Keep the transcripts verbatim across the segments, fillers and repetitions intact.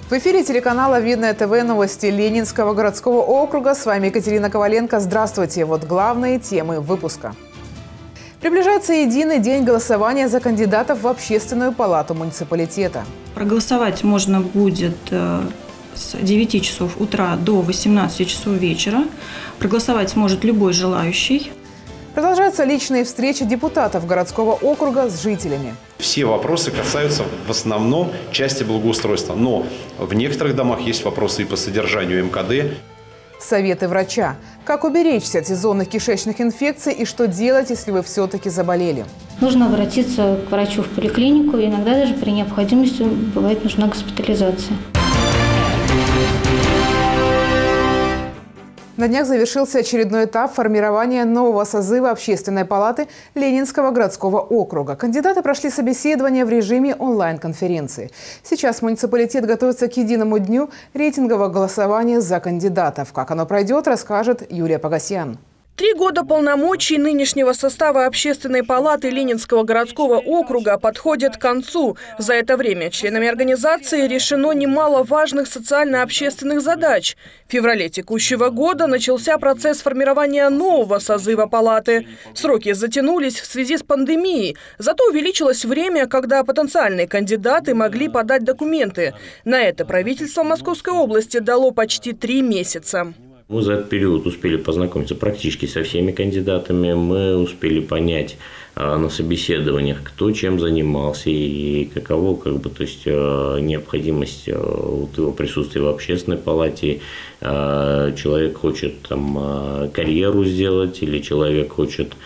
В эфире телеканала «Видное ТВ» новости Ленинского городского округа. С вами Екатерина Коваленко. Здравствуйте. Вот главные темы выпуска. Приближается единый день голосования за кандидатов в Общественную палату муниципалитета. Проголосовать можно будет с девяти часов утра до восемнадцати часов вечера. Проголосовать сможет любой желающий. Продолжаются личные встречи депутатов городского округа с жителями. Все вопросы касаются в основном части благоустройства. Но в некоторых домах есть вопросы и по содержанию эм ка дэ. Советы врача. Как уберечься от сезонных кишечных инфекций и что делать, если вы все-таки заболели? Нужно обратиться к врачу в поликлинику. Иногда даже при необходимости бывает нужна госпитализация. На днях завершился очередной этап формирования нового созыва Общественной палаты Ленинского городского округа. Кандидаты прошли собеседование в режиме онлайн-конференции. Сейчас муниципалитет готовится к единому дню рейтингового голосования за кандидатов. Как оно пройдет, расскажет Юлия Погосян. Три года полномочий нынешнего состава Общественной палаты Ленинского городского округа подходят к концу. За это время членами организации решено немало важных социально-общественных задач. В феврале текущего года начался процесс формирования нового созыва палаты. Сроки затянулись в связи с пандемией, зато увеличилось время, когда потенциальные кандидаты могли подать документы. На это правительство Московской области дало почти три месяца. Мы за этот период успели познакомиться практически со всеми кандидатами, мы успели понять а, на собеседованиях, кто чем занимался и каково как бы, то есть, а, необходимость а, вот его присутствия в общественной палате. А, человек хочет там, а, карьеру сделать, или человек хочет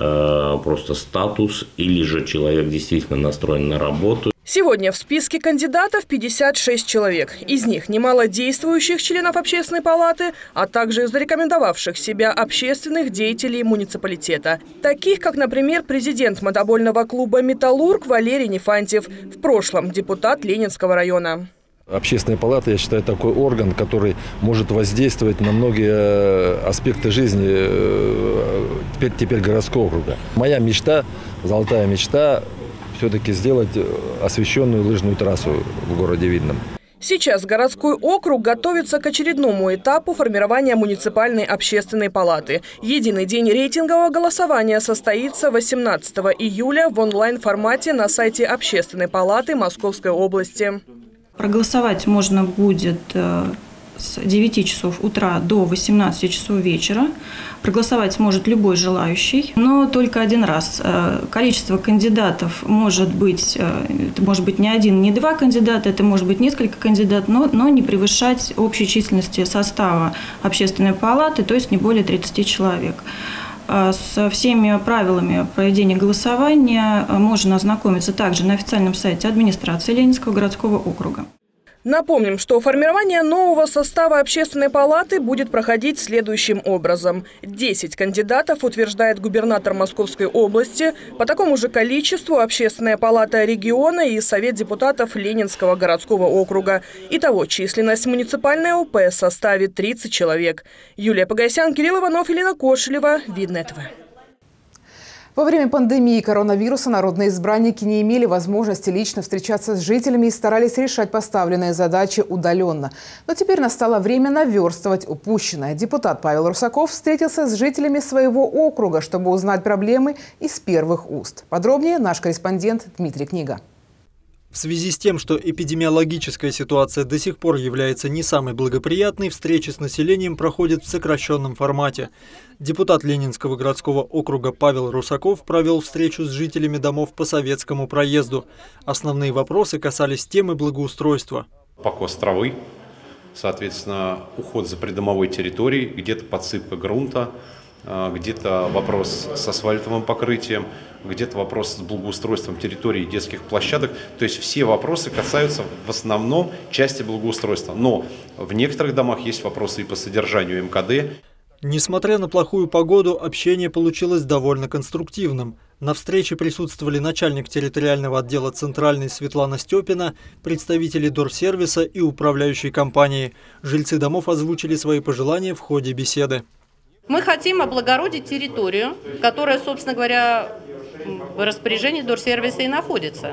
а, просто статус, или же человек действительно настроен на работу. Сегодня в списке кандидатов пятьдесят шесть человек. Из них немало действующих членов Общественной палаты, а также зарекомендовавших себя общественных деятелей муниципалитета. Таких, как, например, президент мотобольного клуба «Металлург» Валерий Нефантьев, в прошлом депутат Ленинского района. Общественная палата, я считаю, такой орган, который может воздействовать на многие аспекты жизни теперь, теперь городского округа. Моя мечта, золотая мечта, все-таки сделать освещенную лыжную трассу в городе Видном. Сейчас городской округ готовится к очередному этапу формирования муниципальной общественной палаты. Единый день рейтингового голосования состоится восемнадцатого июля в онлайн-формате на сайте Общественной палаты Московской области. Проголосовать можно будет с девяти часов утра до восемнадцати часов вечера. Проголосовать сможет любой желающий, но только один раз. Количество кандидатов может быть, это может быть не один, не два кандидата, это может быть несколько кандидатов, но, но не превышать общей численности состава Общественной палаты, то есть не более тридцати человек. С всеми правилами проведения голосования можно ознакомиться также на официальном сайте администрации Ленинского городского округа. Напомним, что формирование нового состава Общественной палаты будет проходить следующим образом. десять кандидатов утверждает губернатор Московской области. По такому же количеству Общественная палата региона и Совет депутатов Ленинского городского округа. Итого численность муниципальной ОП составит тридцать человек. Юлия Погосян, Кирилл Иванов, Елена Кошелева, Видное ТВ. Во время пандемии коронавируса народные избранники не имели возможности лично встречаться с жителями и старались решать поставленные задачи удаленно. Но теперь настало время наверстывать упущенное. Депутат Павел Русаков встретился с жителями своего округа, чтобы узнать проблемы из первых уст. Подробнее наш корреспондент Дмитрий Книга. В связи с тем, что эпидемиологическая ситуация до сих пор является не самой благоприятной, встречи с населением проходят в сокращенном формате. Депутат Ленинского городского округа Павел Русаков провел встречу с жителями домов по Советскому проезду. Основные вопросы касались темы благоустройства. Покос травы, соответственно, уход за придомовой территорией, где-то подсыпка грунта, где-то вопрос с асфальтовым покрытием, где-то вопрос с благоустройством территории детских площадок. То есть все вопросы касаются в основном части благоустройства. Но в некоторых домах есть вопросы и по содержанию эм ка дэ. Несмотря на плохую погоду, общение получилось довольно конструктивным. На встрече присутствовали начальник территориального отдела Центральной Светлана Степина, представители Дорсервиса и управляющей компании. Жильцы домов озвучили свои пожелания в ходе беседы. Мы хотим облагородить территорию, которая, собственно говоря, в распоряжении Дорсервиса и находится.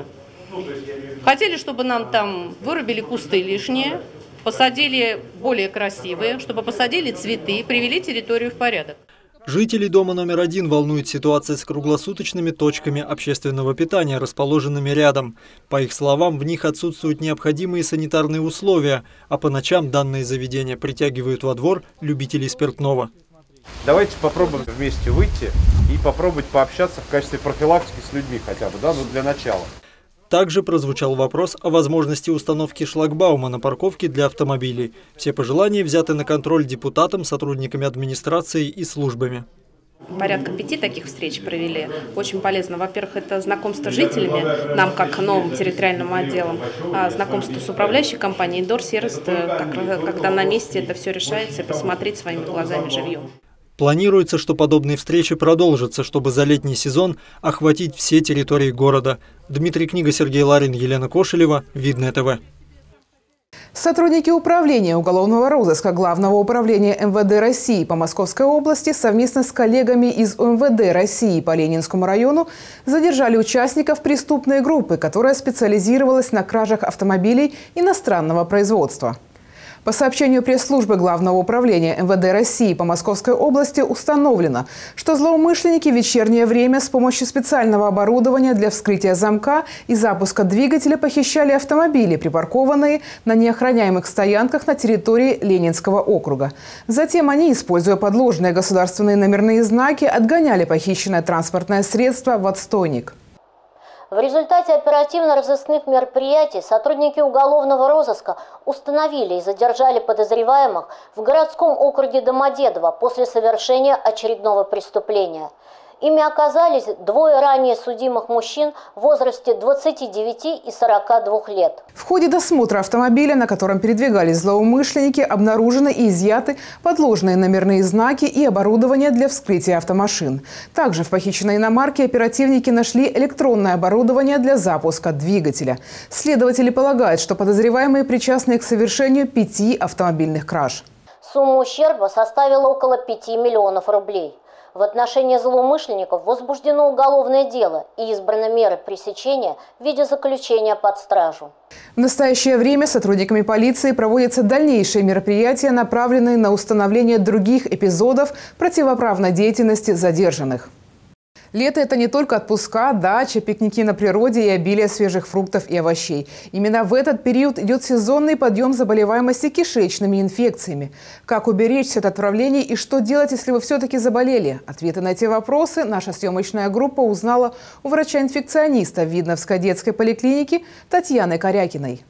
Хотели, чтобы нам там вырубили кусты лишние, посадили более красивые, чтобы посадили цветы, привели территорию в порядок. Жителей дома номер один волнует ситуация с круглосуточными точками общественного питания, расположенными рядом. По их словам, в них отсутствуют необходимые санитарные условия, а по ночам данные заведения притягивают во двор любителей спиртного. Давайте попробуем вместе выйти и попробовать пообщаться в качестве профилактики с людьми хотя бы, да, ну для начала. Также прозвучал вопрос о возможности установки шлагбаума на парковке для автомобилей. Все пожелания взяты на контроль депутатом, сотрудниками администрации и службами. Порядка пяти таких встреч провели. Очень полезно. Во-первых, это знакомство с жителями, нам как новым территориальным отделом, а знакомство с управляющей компанией Дорсервис, когда на месте это все решается, и посмотреть своими глазами живьем. Планируется, что подобные встречи продолжатся, чтобы за летний сезон охватить все территории города. Дмитрий Книга, Сергей Ларин, Елена Кошелева, Видное ТВ. Сотрудники управления уголовного розыска Главного управления эм вэ дэ России по Московской области совместно с коллегами из о эм вэ дэ России по Ленинскому району задержали участников преступной группы, которая специализировалась на кражах автомобилей иностранного производства. По сообщению пресс-службы Главного управления эм вэ дэ России по Московской области установлено, что злоумышленники в вечернее время с помощью специального оборудования для вскрытия замка и запуска двигателя похищали автомобили, припаркованные на неохраняемых стоянках на территории Ленинского округа. Затем они, используя подложные государственные номерные знаки, отгоняли похищенное транспортное средство в отстойник. В результате оперативно-розыскных мероприятий сотрудники уголовного розыска установили и задержали подозреваемых в городском округе Домодедово после совершения очередного преступления. Ими оказались двое ранее судимых мужчин в возрасте двадцати девяти и сорока двух лет. В ходе досмотра автомобиля, на котором передвигались злоумышленники, обнаружены и изъяты подложные номерные знаки и оборудование для вскрытия автомашин. Также в похищенной иномарке оперативники нашли электронное оборудование для запуска двигателя. Следователи полагают, что подозреваемые причастны к совершению пяти автомобильных краж. Сумма ущерба составила около пяти миллионов рублей. В отношении злоумышленников возбуждено уголовное дело и избраны меры пресечения в виде заключения под стражу. В настоящее время сотрудниками полиции проводятся дальнейшие мероприятия, направленные на установление других эпизодов противоправной деятельности задержанных. Лето – это не только отпуска, дача, пикники на природе и обилие свежих фруктов и овощей. Именно в этот период идет сезонный подъем заболеваемости кишечными инфекциями. Как уберечься от отравлений и что делать, если вы все-таки заболели? Ответы на эти вопросы наша съемочная группа узнала у врача-инфекциониста Видновской детской поликлиники Татьяны Корякиной.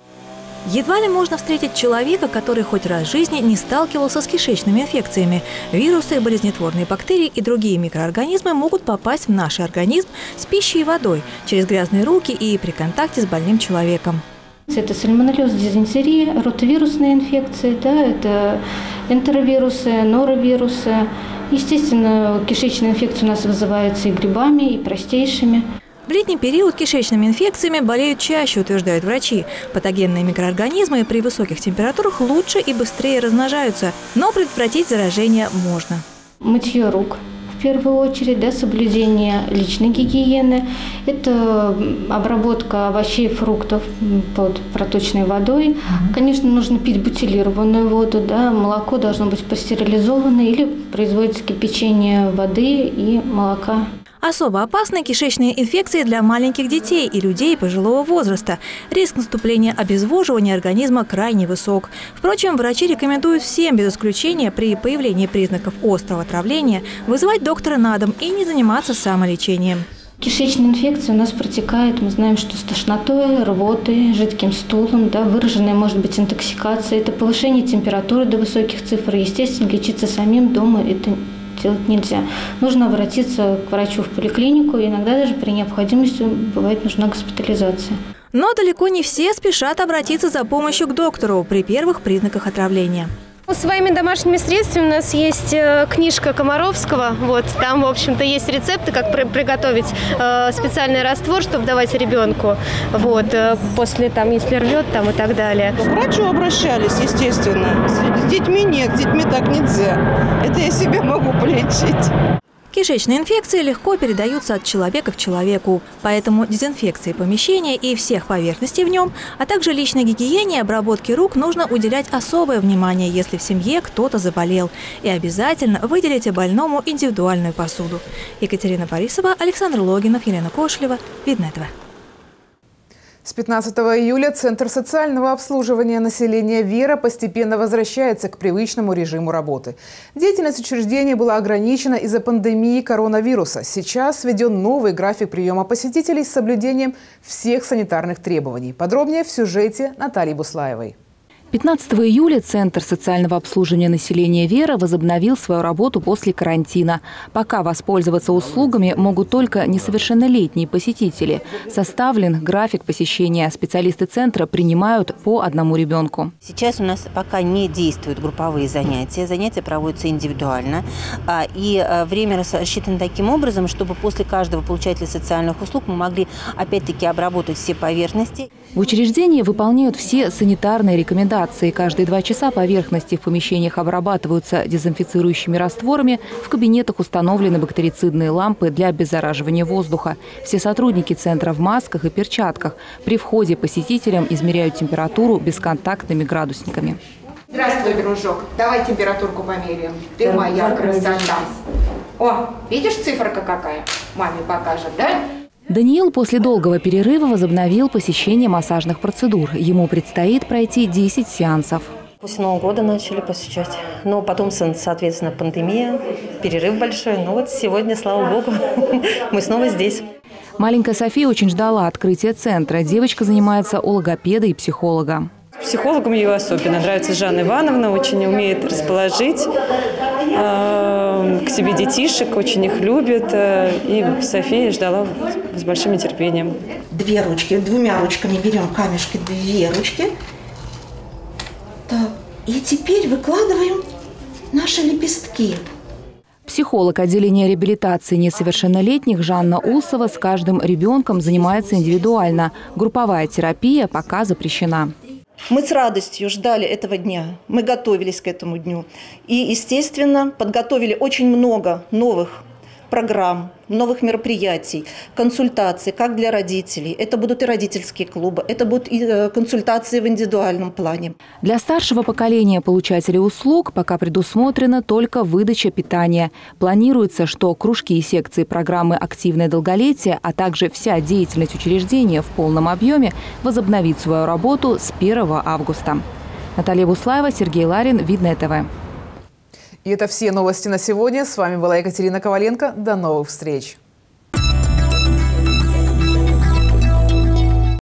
Едва ли можно встретить человека, который хоть раз в жизни не сталкивался с кишечными инфекциями. Вирусы, болезнетворные бактерии и другие микроорганизмы могут попасть в наш организм с пищей и водой, через грязные руки и при контакте с больным человеком. Это сальмонеллез, дизентерия, ротовирусные инфекции, да, это энтеровирусы, норовирусы. Естественно, кишечные инфекции у нас вызываются и грибами, и простейшими. В летний период кишечными инфекциями болеют чаще, утверждают врачи. Патогенные микроорганизмы при высоких температурах лучше и быстрее размножаются, но предотвратить заражение можно. Мытье рук в первую очередь, да, соблюдение личной гигиены. Это обработка овощей и фруктов под проточной водой. Конечно, нужно пить бутилированную воду, да, молоко должно быть пастеризовано или производится кипячение воды и молока. Особо опасны кишечные инфекции для маленьких детей и людей пожилого возраста. Риск наступления обезвоживания организма крайне высок. Впрочем, врачи рекомендуют всем без исключения при появлении признаков острого отравления вызывать доктора на дом и не заниматься самолечением. Кишечная инфекция у нас протекает, мы знаем, что с тошнотой, рвотой, жидким стулом, да, выраженная может быть интоксикация, это повышение температуры до высоких цифр. Естественно, лечиться самим дома это делать нельзя. Нужно обратиться к врачу в поликлинику, иногда даже при необходимости бывает нужна госпитализация. Но далеко не все спешат обратиться за помощью к доктору при первых признаках отравления. Своими домашними средствами у нас есть книжка Комаровского. Вот, там, в общем-то, есть рецепты, как при приготовить э, специальный раствор, чтобы давать ребенку. Вот, э, после, там, если рвет, там, и так далее. К врачу обращались, естественно. С детьми нет, с детьми так нельзя. Это я себя могу полечить. Кишечные инфекции легко передаются от человека к человеку. Поэтому дезинфекции помещения и всех поверхностей в нем, а также личной гигиене и обработке рук нужно уделять особое внимание, если в семье кто-то заболел. И обязательно выделите больному индивидуальную посуду. Екатерина Борисова, Александр Логинов, Елена Кошелева. Видно этого. С пятнадцатого июля Центр социального обслуживания населения «Вера» постепенно возвращается к привычному режиму работы. Деятельность учреждения была ограничена из-за пандемии коронавируса. Сейчас введен новый график приема посетителей с соблюдением всех санитарных требований. Подробнее в сюжете Натальи Буслаевой. пятнадцатого июля Центр социального обслуживания населения «Вера» возобновил свою работу после карантина. Пока воспользоваться услугами могут только несовершеннолетние посетители. Составлен график посещения. Специалисты центра принимают по одному ребенку. Сейчас у нас пока не действуют групповые занятия. Занятия проводятся индивидуально. И время рассчитано таким образом, чтобы после каждого получателя социальных услуг мы могли опять-таки обработать все поверхности. В учреждении выполняют все санитарные рекомендации. Каждые два часа поверхности в помещениях обрабатываются дезинфицирующими растворами. В кабинетах установлены бактерицидные лампы для обеззараживания воздуха. Все сотрудники центра в масках и перчатках. При входе посетителям измеряют температуру бесконтактными градусниками. Здравствуй, дружок. Давай температурку померяем. Ты моя красота. О, видишь, циферка какая? Маме покажет, да? Даниил после долгого перерыва возобновил посещение массажных процедур. Ему предстоит пройти десять сеансов. После Нового года начали посещать. Но потом, соответственно, пандемия, перерыв большой. Но вот сегодня, слава богу, мы снова здесь. Маленькая София очень ждала открытия центра. Девочка занимается у логопеда и психолога. Психологам ее особенно нравится Жанна Ивановна, очень умеет расположить э, к себе детишек, очень их любит. Э, и София ждала с большим нетерпением. Две ручки, двумя ручками берем камешки, две ручки. Так, и теперь выкладываем наши лепестки. Психолог отделения реабилитации несовершеннолетних Жанна Усова с каждым ребенком занимается индивидуально. Групповая терапия пока запрещена. Мы с радостью ждали этого дня, мы готовились к этому дню. И, естественно, подготовили очень много новых программ, новых мероприятий, консультаций, как для родителей. Это будут и родительские клубы, это будут и консультации в индивидуальном плане. Для старшего поколения получателей услуг пока предусмотрена только выдача питания. Планируется, что кружки и секции программы «Активное долголетие», а также вся деятельность учреждения в полном объеме возобновит свою работу с первого августа. Наталья Буслаева, Сергей Ларин, Видное ТВ. И это все новости на сегодня. С вами была Екатерина Коваленко. До новых встреч.